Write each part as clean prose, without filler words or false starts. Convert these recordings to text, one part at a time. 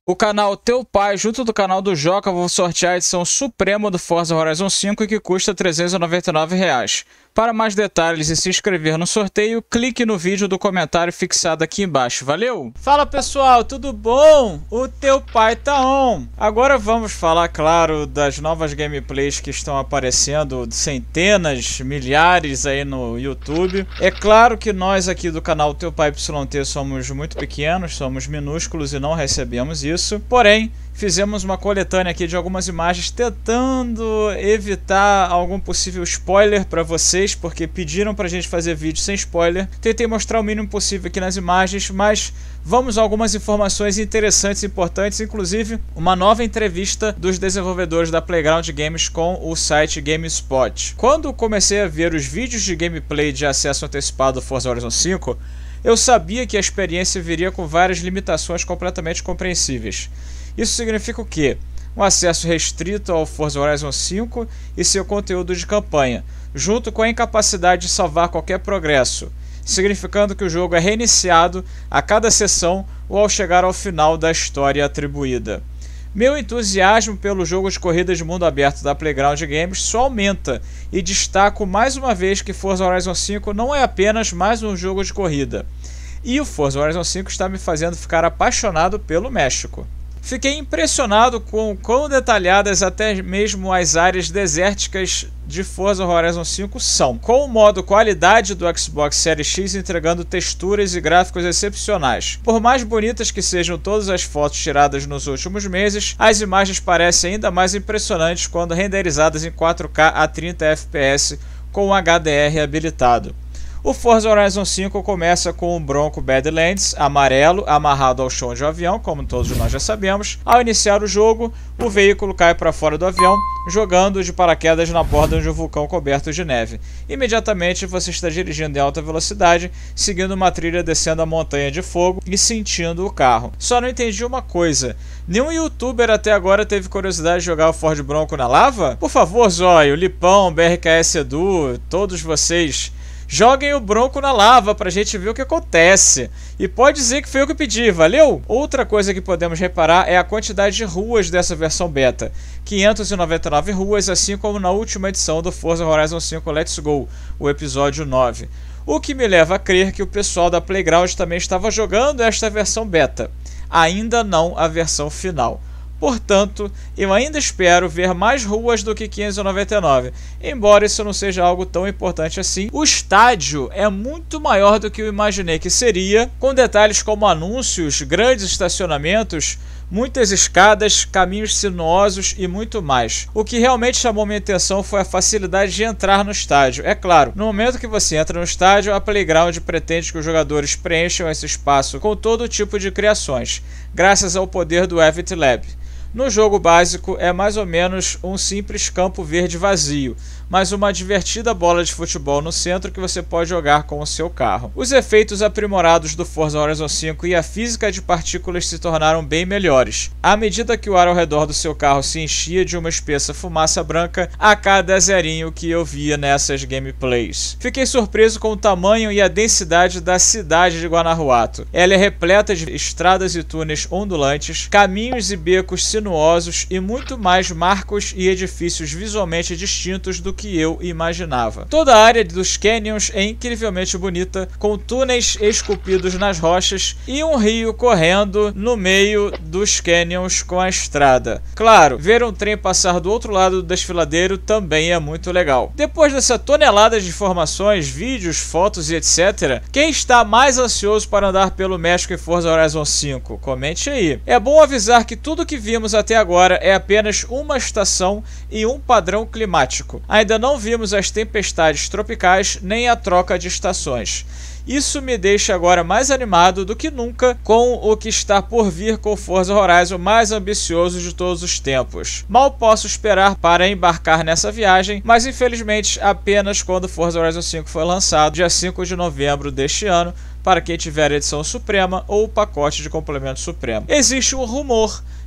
O canal Teu Pai, junto do canal do Joca, vão sortear a edição suprema do Forza Horizon 5, que custa R$ 399. Para mais detalhes e se inscrever no sorteio, clique no vídeo do comentário fixado aqui embaixo. Valeu? Fala pessoal, tudo bom? O Teu Pai tá on! Agora vamos falar, claro, das novas gameplays que estão aparecendo, centenas, milhares aí no YouTube. É claro que nós aqui do canal Teu Pai YT somos muito pequenos, somos minúsculos e não recebemos isso. Porém, fizemos uma coletânea aqui de algumas imagens tentando evitar algum possível spoiler para vocês, porque pediram pra gente fazer vídeo sem spoiler. Tentei mostrar o mínimo possível aqui nas imagens, mas vamos a algumas informações interessantes e importantes, inclusive uma nova entrevista dos desenvolvedores da Playground Games com o site GameSpot. Quando comecei a ver os vídeos de gameplay de acesso antecipado do Forza Horizon 5, eu sabia que a experiência viria com várias limitações completamente compreensíveis. Isso significa o quê? Um acesso restrito ao Forza Horizon 5 e seu conteúdo de campanha, junto com a incapacidade de salvar qualquer progresso, significando que o jogo é reiniciado a cada sessão ou ao chegar ao final da história atribuída. Meu entusiasmo pelo jogo de corridas de mundo aberto da Playground Games só aumenta, e destaco mais uma vez que Forza Horizon 5 não é apenas mais um jogo de corrida. E o Forza Horizon 5 está me fazendo ficar apaixonado pelo México. Fiquei impressionado com quão detalhadas até mesmo as áreas desérticas de Forza Horizon 5 são, com o modo qualidade do Xbox Series X entregando texturas e gráficos excepcionais. Por mais bonitas que sejam todas as fotos tiradas nos últimos meses, as imagens parecem ainda mais impressionantes quando renderizadas em 4K a 30 FPS com o HDR habilitado. O Forza Horizon 5 começa com um Bronco Badlands amarelo amarrado ao chão de um avião, como todos nós já sabemos. Ao iniciar o jogo, o veículo cai para fora do avião, jogando de paraquedas na borda de um vulcão coberto de neve. Imediatamente você está dirigindo em alta velocidade, seguindo uma trilha descendo a montanha de fogo e sentindo o carro. Só não entendi uma coisa: nenhum youtuber até agora teve curiosidade de jogar o Ford Bronco na lava? Por favor, Zóio, Lipão, BRKS Edu, todos vocês, joguem o Bronco na lava pra gente ver o que acontece. E pode dizer que foi eu que pedi, valeu? Outra coisa que podemos reparar é a quantidade de ruas dessa versão beta. 599 ruas, assim como na última edição do Forza Horizon 5 Let's Go, o episódio 9. O que me leva a crer que o pessoal da Playground também estava jogando esta versão beta. Ainda não a versão final. Portanto, eu ainda espero ver mais ruas do que 599, embora isso não seja algo tão importante assim. O estádio é muito maior do que eu imaginei que seria, com detalhes como anúncios, grandes estacionamentos, muitas escadas, caminhos sinuosos e muito mais. O que realmente chamou minha atenção foi a facilidade de entrar no estádio. É claro, no momento que você entra no estádio, a Playground pretende que os jogadores preencham esse espaço com todo tipo de criações, graças ao poder do Event Lab. No jogo básico é mais ou menos um simples campo verde vazio, mas uma divertida bola de futebol no centro que você pode jogar com o seu carro. Os efeitos aprimorados do Forza Horizon 5 e a física de partículas se tornaram bem melhores, à medida que o ar ao redor do seu carro se enchia de uma espessa fumaça branca a cada zerinho que eu via nessas gameplays. Fiquei surpreso com o tamanho e a densidade da cidade de Guanajuato. Ela é repleta de estradas e túneis ondulantes, caminhos e becos sinuosos e muito mais marcos e edifícios visualmente distintos do que eu imaginava. Toda a área dos canyons é incrivelmente bonita, com túneis esculpidos nas rochas e um rio correndo no meio dos canyons com a estrada. Claro, ver um trem passar do outro lado do desfiladeiro também é muito legal. Depois dessa tonelada de informações, vídeos, fotos e etc., quem está mais ansioso para andar pelo México em Forza Horizon 5? Comente aí. É bom avisar que tudo que vimos até agora é apenas uma estação e um padrão climático. Ainda não vimos as tempestades tropicais nem a troca de estações. Isso me deixa agora mais animado do que nunca com o que está por vir com o Forza Horizon mais ambicioso de todos os tempos. Mal posso esperar para embarcar nessa viagem, mas infelizmente apenas quando Forza Horizon 5 foi lançado, dia 5 de novembro deste ano, para quem tiver a edição suprema ou o pacote de complemento supremo. Existe um rumor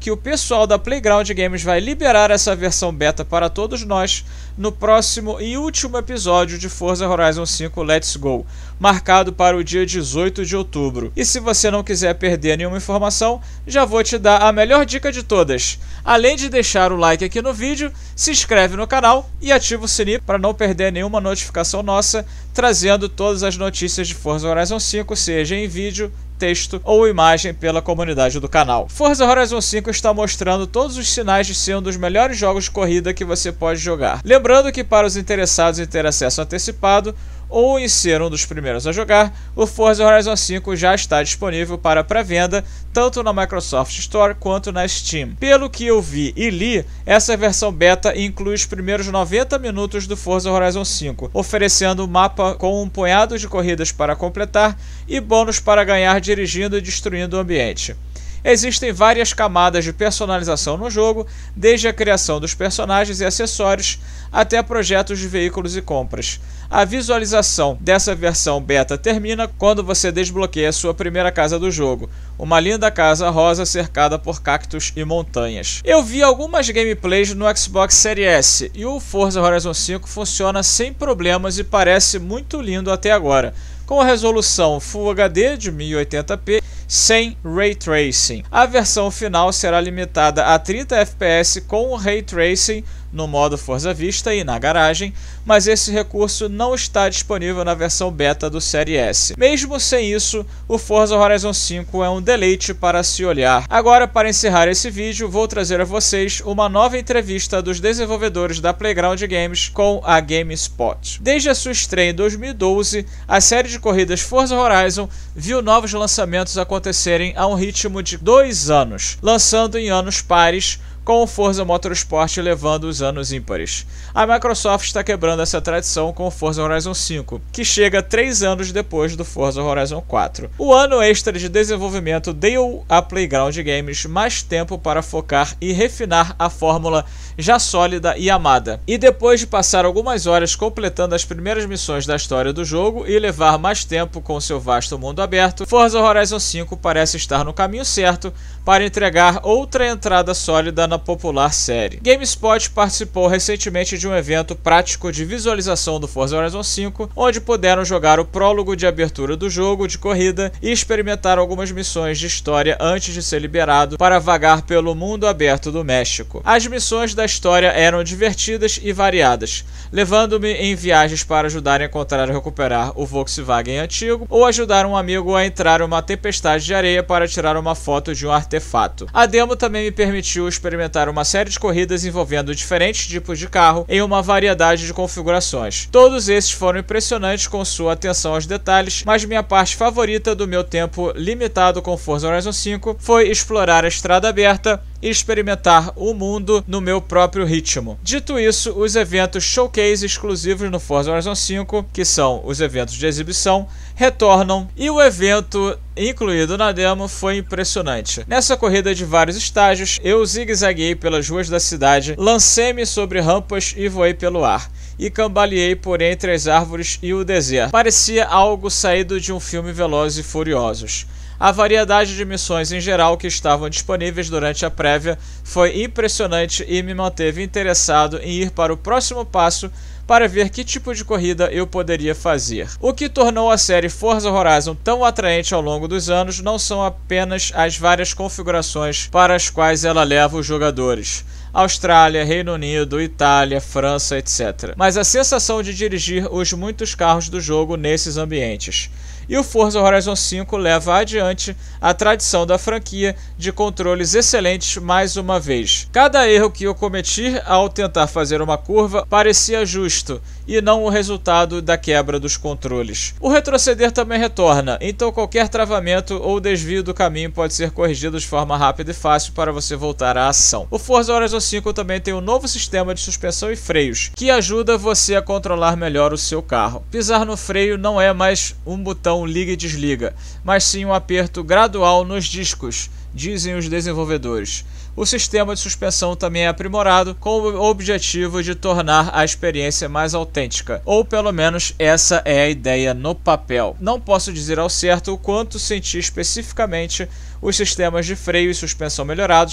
que o pessoal da Playground Games vai liberar essa versão beta para todos nós no próximo e último episódio de Forza Horizon 5 Let's Go, marcado para o dia 18 de outubro. E se você não quiser perder nenhuma informação, já vou te dar a melhor dica de todas. Além de deixar o like aqui no vídeo, se inscreve no canal e ativa o sininho para não perder nenhuma notificação nossa, trazendo todas as notícias de Forza Horizon 5, seja em vídeo, texto ou imagem pela comunidade do canal. Forza Horizon 5 está mostrando todos os sinais de ser um dos melhores jogos de corrida que você pode jogar. Lembrando que para os interessados em ter acesso antecipado ou em ser um dos primeiros a jogar, o Forza Horizon 5 já está disponível para pré-venda tanto na Microsoft Store quanto na Steam. Pelo que eu vi e li, essa versão beta inclui os primeiros 90 minutos do Forza Horizon 5, oferecendo um mapa com um punhado de corridas para completar e bônus para ganhar dirigindo e destruindo o ambiente. Existem várias camadas de personalização no jogo, desde a criação dos personagens e acessórios até projetos de veículos e compras. A visualização dessa versão beta termina quando você desbloqueia a sua primeira casa do jogo, uma linda casa rosa cercada por cactos e montanhas. Eu vi algumas gameplays no Xbox Series S e o Forza Horizon 5 funciona sem problemas e parece muito lindo até agora, com a resolução Full HD de 1080p sem Ray Tracing. A versão final será limitada a 30 FPS com o Ray Tracing no modo Forza Vista e na garagem, mas esse recurso não está disponível na versão beta do Series S. Mesmo sem isso, o Forza Horizon 5 é um deleite para se olhar. Agora, para encerrar esse vídeo, vou trazer a vocês uma nova entrevista dos desenvolvedores da Playground Games com a GameSpot. Desde a sua estreia em 2012, a série de corridas Forza Horizon viu novos lançamentos acontecerem a um ritmo de 2 anos, lançando em anos pares, com o Forza Motorsport levando os anos ímpares. A Microsoft está quebrando essa tradição com o Forza Horizon 5, que chega 3 anos depois do Forza Horizon 4. O ano extra de desenvolvimento deu à Playground Games mais tempo para focar e refinar a fórmula já sólida e amada. E depois de passar algumas horas completando as primeiras missões da história do jogo e levar mais tempo com seu vasto mundo aberto, Forza Horizon 5 parece estar no caminho certo para entregar outra entrada sólida na popular série. GameSpot participou recentemente de um evento prático de visualização do Forza Horizon 5, onde puderam jogar o prólogo de abertura do jogo de corrida e experimentar algumas missões de história antes de ser liberado para vagar pelo mundo aberto do México. As missões da história eram divertidas e variadas, levando-me em viagens para ajudar a encontrar e recuperar o Volkswagen antigo ou ajudar um amigo a entrar em uma tempestade de areia para tirar uma foto de um artefato. A demo também me permitiu experimentar uma série de corridas envolvendo diferentes tipos de carro em uma variedade de configurações. Todos esses foram impressionantes com sua atenção aos detalhes, mas minha parte favorita do meu tempo limitado com Forza Horizon 5 foi explorar a estrada aberta e experimentar o mundo no meu próprio ritmo. Dito isso, os eventos showcase exclusivos no Forza Horizon 5, que são os eventos de exibição, retornam e o evento incluído na demo foi impressionante. Nessa corrida de vários estágios, eu zigue-zagueei pelas ruas da cidade, lancei-me sobre rampas e voei pelo ar, e cambaleei por entre as árvores e o deserto. Parecia algo saído de um filme Velozes e Furiosos. A variedade de missões em geral que estavam disponíveis durante a prévia foi impressionante e me manteve interessado em ir para o próximo passo para ver que tipo de corrida eu poderia fazer. O que tornou a série Forza Horizon tão atraente ao longo dos anos não são apenas as várias configurações para as quais ela leva os jogadores. Austrália, Reino Unido, Itália, França, etc. Mas a sensação de dirigir os muitos carros do jogo nesses ambientes. E o Forza Horizon 5 leva adiante a tradição da franquia de controles excelentes mais uma vez. Cada erro que eu cometi ao tentar fazer uma curva parecia justo e não o resultado da quebra dos controles. O retroceder também retorna, então qualquer travamento ou desvio do caminho pode ser corrigido de forma rápida e fácil para você voltar à ação. O Forza Horizon 5 também tem um novo sistema de suspensão e freios, que ajuda você a controlar melhor o seu carro. Pisar no freio não é mais um botão liga e desliga, mas sim um aperto gradual nos discos, dizem os desenvolvedores. O sistema de suspensão também é aprimorado com o objetivo de tornar a experiência mais autêntica, ou pelo menos essa é a ideia no papel. Não posso dizer ao certo o quanto senti especificamente os sistemas de freio e suspensão melhorados,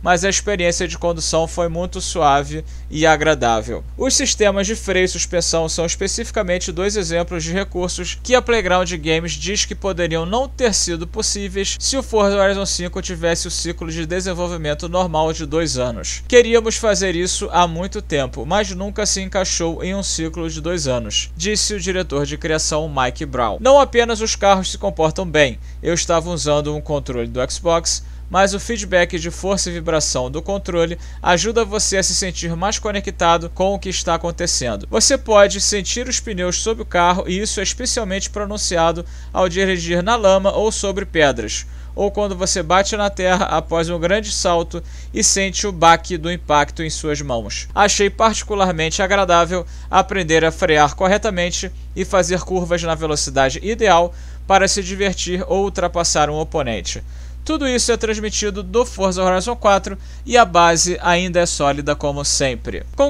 mas a experiência de condução foi muito suave e agradável. Os sistemas de freio e suspensão são especificamente dois exemplos de recursos que a Playground Games diz que poderiam não ter sido possíveis se o Forza Horizon 5 tivesse o ciclo de desenvolvimento normal de 2 anos. Queríamos fazer isso há muito tempo, mas nunca se encaixou em um ciclo de 2 anos, disse o diretor de criação Mike Brown. Não apenas os carros se comportam bem, eu estava usando um controle do Xbox, mas o feedback de força e vibração do controle ajuda você a se sentir mais conectado com o que está acontecendo. Você pode sentir os pneus sob o carro e isso é especialmente pronunciado ao dirigir na lama ou sobre pedras, ou quando você bate na terra após um grande salto e sente o baque do impacto em suas mãos. Achei particularmente agradável aprender a frear corretamente e fazer curvas na velocidade ideal para se divertir ou ultrapassar um oponente. Tudo isso é transmitido do Forza Horizon 4 e a base ainda é sólida como sempre. Com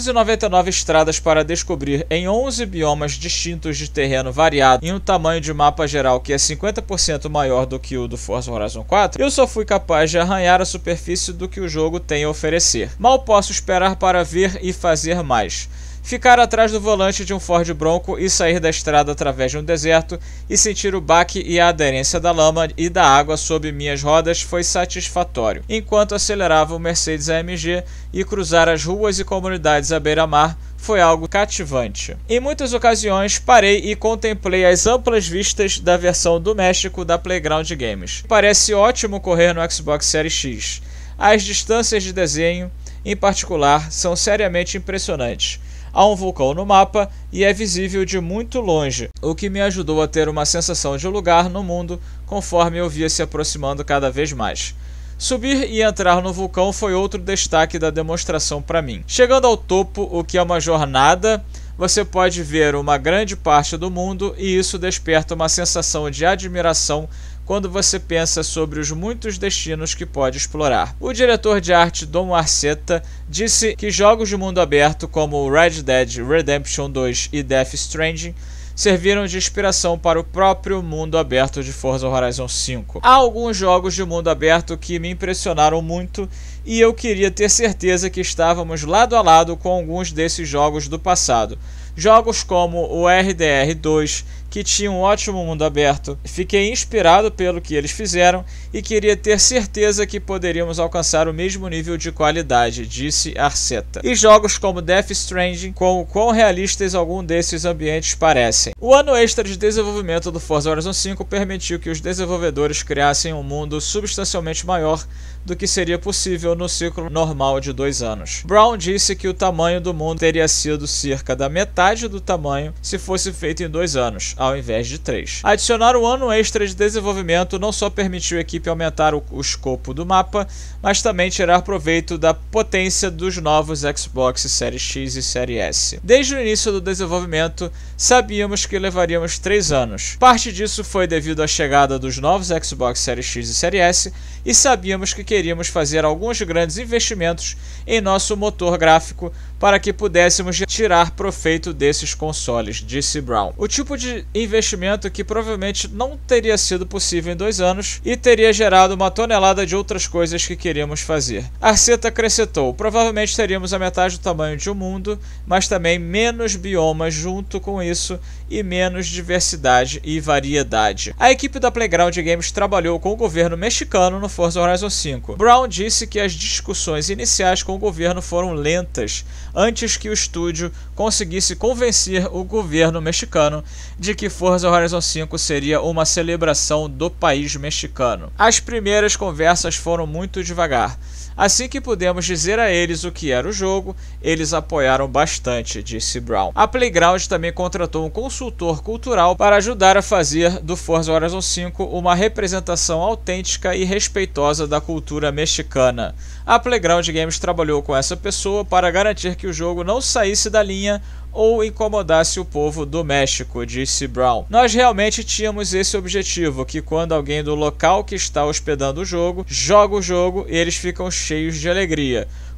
599 estradas para descobrir em 11 biomas distintos de terreno variado e um tamanho de mapa geral que é 50% maior do que o do Forza Horizon 4, eu só fui capaz de arranhar a superfície do que o jogo tem a oferecer. Mal posso esperar para ver e fazer mais. Ficar atrás do volante de um Ford Bronco e sair da estrada através de um deserto e sentir o baque e a aderência da lama e da água sob minhas rodas foi satisfatório, enquanto acelerava o Mercedes AMG e cruzar as ruas e comunidades à beira-mar foi algo cativante. Em muitas ocasiões, parei e contemplei as amplas vistas da versão do México da Playground Games. Parece ótimo correr no Xbox Series X. As distâncias de desenho, em particular, são seriamente impressionantes. Há um vulcão no mapa e é visível de muito longe, o que me ajudou a ter uma sensação de lugar no mundo conforme eu via se aproximando cada vez mais. Subir e entrar no vulcão foi outro destaque da demonstração para mim. Chegando ao topo, o que é uma jornada, você pode ver uma grande parte do mundo e isso desperta uma sensação de admiração quando você pensa sobre os muitos destinos que pode explorar. O diretor de arte Dom Arceta disse que jogos de mundo aberto como Red Dead Redemption 2 e Death Stranding serviram de inspiração para o próprio mundo aberto de Forza Horizon 5. Há alguns jogos de mundo aberto que me impressionaram muito e eu queria ter certeza que estávamos lado a lado com alguns desses jogos do passado. Jogos como o RDR 2, que tinha um ótimo mundo aberto. Fiquei inspirado pelo que eles fizeram e queria ter certeza que poderíamos alcançar o mesmo nível de qualidade, disse Arceta. E jogos como Death Stranding, com o quão realistas algum desses ambientes parecem. O ano extra de desenvolvimento do Forza Horizon 5 permitiu que os desenvolvedores criassem um mundo substancialmente maior do que seria possível no ciclo normal de 2 anos. Brown disse que o tamanho do mundo teria sido cerca da metade do tamanho se fosse feito em 2 anos, ao invés de 3. Adicionar o ano extra de desenvolvimento não só permitiu a equipe aumentar o escopo do mapa, mas também tirar proveito da potência dos novos Xbox Series X e Series S. Desde o início do desenvolvimento, sabíamos que levaríamos 3 anos. Parte disso foi devido à chegada dos novos Xbox Series X e Series S, e sabíamos que queríamos fazer alguns grandes investimentos em nosso motor gráfico para que pudéssemos tirar proveito desses consoles, disse Brown. O tipo de investimento que provavelmente não teria sido possível em 2 anos e teria gerado uma tonelada de outras coisas que queríamos fazer. Arceta acrescentou, provavelmente teríamos a metade do tamanho de um mundo, mas também menos biomas junto com isso e menos diversidade e variedade. A equipe da Playground Games trabalhou com o governo mexicano no Forza Horizon 5. Brown disse que as discussões iniciais com o governo foram lentas, antes que o estúdio conseguisse convencer o governo mexicano de que Forza Horizon 5 seria uma celebração do país mexicano. As primeiras conversas foram muito devagar. Assim que pudemos dizer a eles o que era o jogo, eles apoiaram bastante, disse Brown. A Playground também contratou um consultor cultural para ajudar a fazer do Forza Horizon 5 uma representação autêntica e respeitosa da cultura mexicana. A Playground Games trabalhou com essa pessoa para garantir que o jogo não saísse da linha ou incomodasse o povo do México, disse Brown. Nós realmente tínhamos esse objetivo, que quando alguém do local que está hospedando o jogo, joga o jogo, eles ficam cheios de alegria.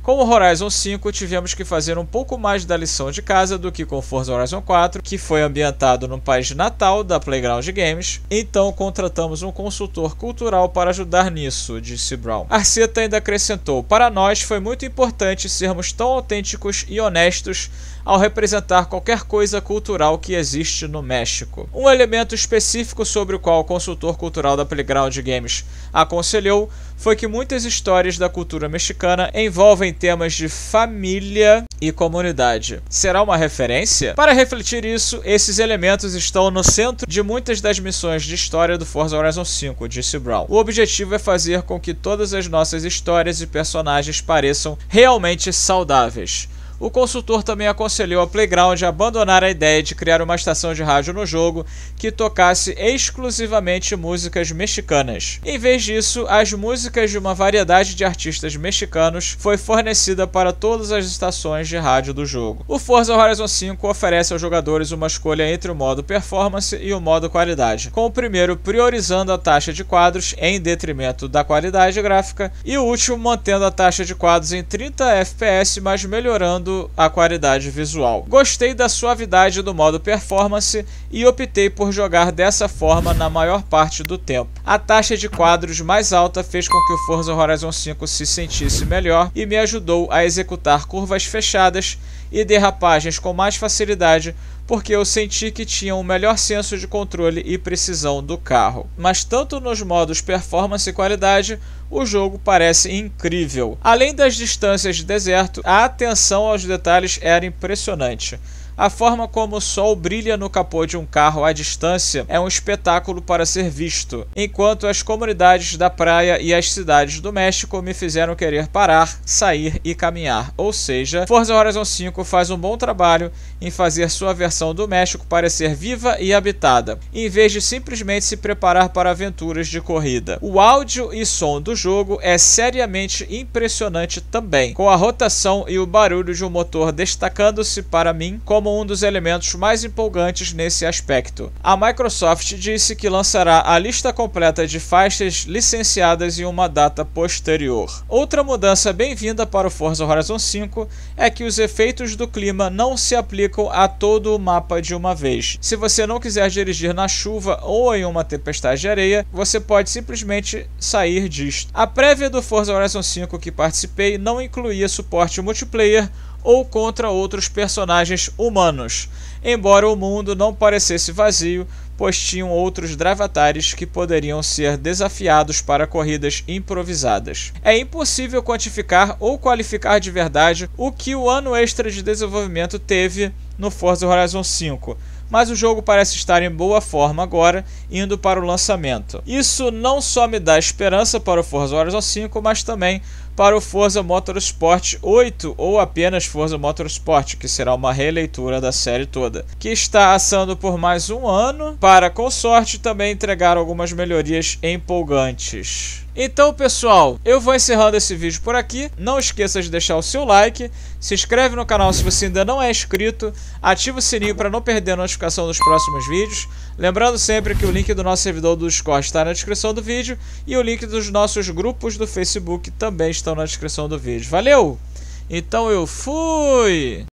Com o Horizon 5 tivemos que fazer um pouco mais da lição de casa do que com Forza Horizon 4, que foi ambientado no país de natal da Playground Games, então contratamos um consultor cultural para ajudar nisso, disse Brown. Arceta ainda acrescentou: para nós foi muito importante sermos tão autênticos e honestos ao representar qualquer coisa cultural que existe no México. Um elemento específico sobre o qual o consultor cultural da Playground Games aconselhou foi que muitas histórias da cultura mexicana envolvem temas de família e comunidade. Será uma referência? Para refletir isso, esses elementos estão no centro de muitas das missões de história do Forza Horizon 5, disse Brown. O objetivo é fazer com que todas as nossas histórias e personagens pareçam realmente saudáveis. O consultor também aconselhou a Playground a abandonar a ideia de criar uma estação de rádio no jogo que tocasse exclusivamente músicas mexicanas. Em vez disso, as músicas de uma variedade de artistas mexicanos foi fornecida para todas as estações de rádio do jogo. O Forza Horizon 5 oferece aos jogadores uma escolha entre o modo performance e o modo qualidade, com o primeiro priorizando a taxa de quadros em detrimento da qualidade gráfica e o último mantendo a taxa de quadros em 30 FPS, mas melhorando a qualidade visual. Gostei da suavidade do modo performance e optei por jogar dessa forma na maior parte do tempo. A taxa de quadros mais alta fez com que o Forza Horizon 5 se sentisse melhor e me ajudou a executar curvas fechadas e derrapagens com mais facilidade, porque eu senti que tinha um melhor senso de controle e precisão do carro. Mas tanto nos modos performance e qualidade, o jogo parece incrível. Além das distâncias de deserto, a atenção aos detalhes era impressionante. A forma como o sol brilha no capô de um carro à distância é um espetáculo para ser visto, enquanto as comunidades da praia e as cidades do México me fizeram querer parar, sair e caminhar. Ou seja, Forza Horizon 5 faz um bom trabalho em fazer sua versão do México parecer viva e habitada, em vez de simplesmente se preparar para aventuras de corrida. O áudio e som do jogo é seriamente impressionante também, com a rotação e o barulho de um motor destacando-se para mim como um dos elementos mais empolgantes nesse aspecto. A Microsoft disse que lançará a lista completa de faixas licenciadas em uma data posterior. Outra mudança bem-vinda para o Forza Horizon 5 é que os efeitos do clima não se aplicam a todo o mapa de uma vez. Se você não quiser dirigir na chuva ou em uma tempestade de areia, você pode simplesmente sair disto. A prévia do Forza Horizon 5 que participei não incluía suporte multiplayer ou contra outros personagens humanos, embora o mundo não parecesse vazio, pois tinham outros dravatares que poderiam ser desafiados para corridas improvisadas. É impossível quantificar ou qualificar de verdade o que o ano extra de desenvolvimento teve no Forza Horizon 5, mas o jogo parece estar em boa forma agora, indo para o lançamento. Isso não só me dá esperança para o Forza Horizon 5, mas também para o Forza Motorsport 8 ou apenas Forza Motorsport, que será uma releitura da série toda, que está assando por mais um ano para, com sorte, também entregar algumas melhorias empolgantes. Então, pessoal, eu vou encerrando esse vídeo por aqui. Não esqueça de deixar o seu like, se inscreve no canal se você ainda não é inscrito, ativa o sininho para não perder a notificação dos próximos vídeos. Lembrando sempre que o link do nosso servidor do Discord está na descrição do vídeo e o link dos nossos grupos do Facebook também estão na descrição do vídeo. Valeu! Então eu fui!